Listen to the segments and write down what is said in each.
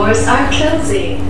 doors are closing.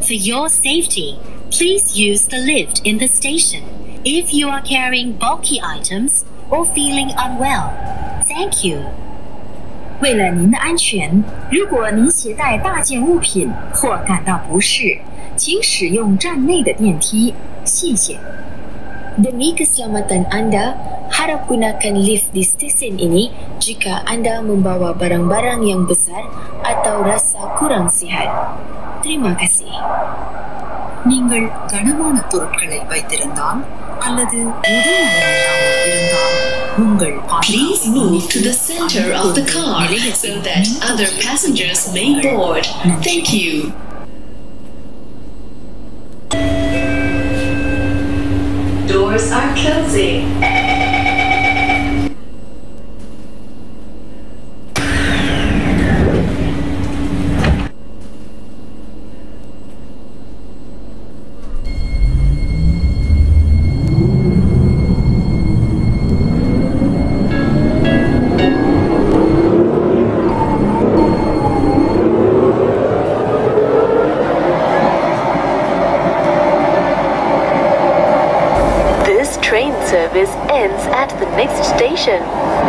For your safety, please use the lift in the station if you are carrying bulky items or feeling unwell. Thank you. 为了您的安全，如果您携带大件物品或感到不适，请使用站内的电梯。谢谢。 Demi keselamatan Anda, harap gunakan lift di stesen ini jika Anda membawa barang-barang yang besar atau rasa kurang sihat. Terima kasih. நீங்கள் கனமான பொருட்களை வைத்திருந்தால் அல்லது உடல்நலமில்லாமல் இருந்தால் உங்கள் Please move to the center of the car so that other passengers may board. Thank you. Doors are closing. Train service ends at the next station.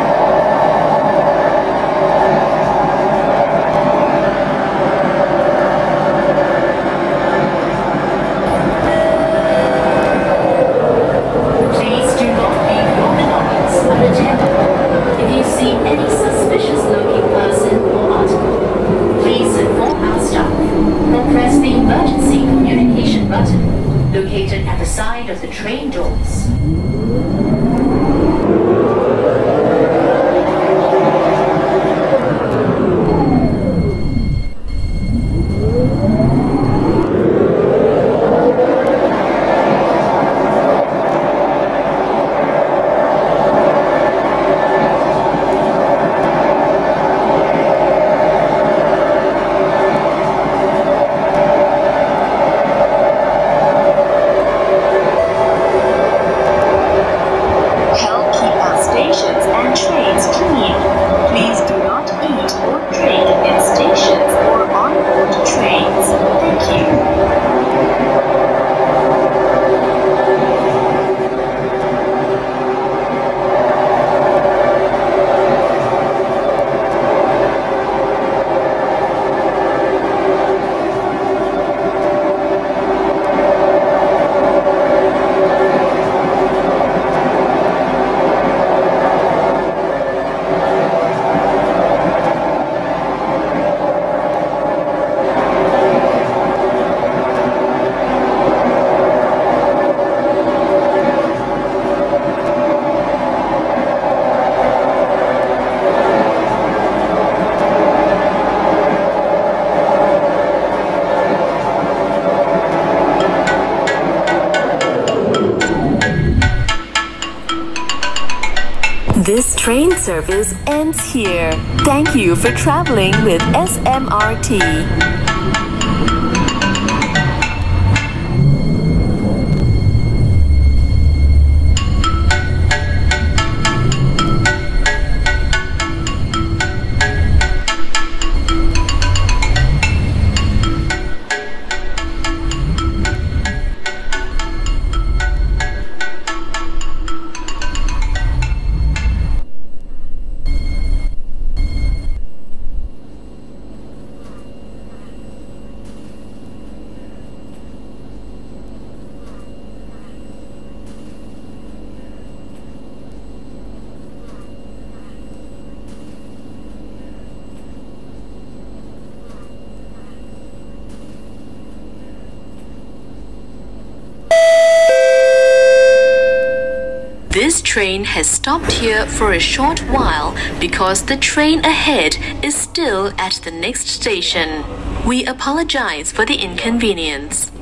Please do not leave your belongings unattended. If you see any suspicious looking person or article, please inform our staff or press the emergency communication button located at the side of the train doors. This train service ends here. Thank you for traveling with SMRT. This train has stopped here for a short while because the train ahead is still at the next station. We apologize for the inconvenience.